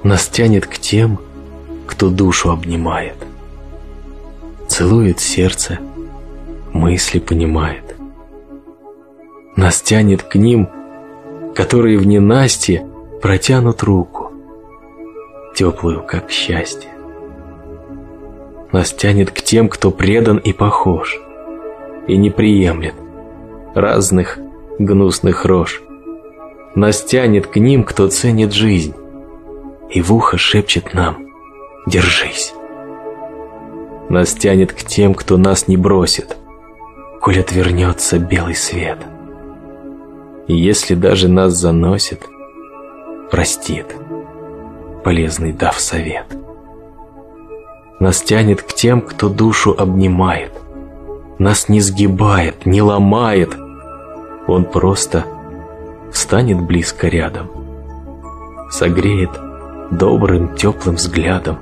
Нас тянет к тем, кто душу обнимает, целует сердце, мысли понимает. Нас тянет к ним, которые в ненастье протянут руку, теплую, как счастье. Нас тянет к тем, кто предан и похож, и не приемлет разных гнусных рож. Нас тянет к ним, кто ценит жизнь, и в ухо шепчет нам: держись. Нас тянет к тем, кто нас не бросит, коль отвернется белый свет. И если даже нас заносит, простит, полезный дав совет. Нас тянет к тем, кто душу обнимает, нас не сгибает, не ломает. Он просто встанет близко рядом, согреет добрым теплым взглядом.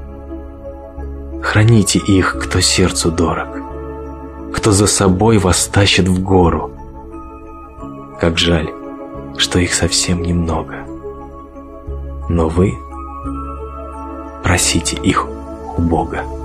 Храните их, кто сердцу дорог, кто за собой вас тащит в гору. Как жаль, что их совсем немного, но вы просите их у Бога.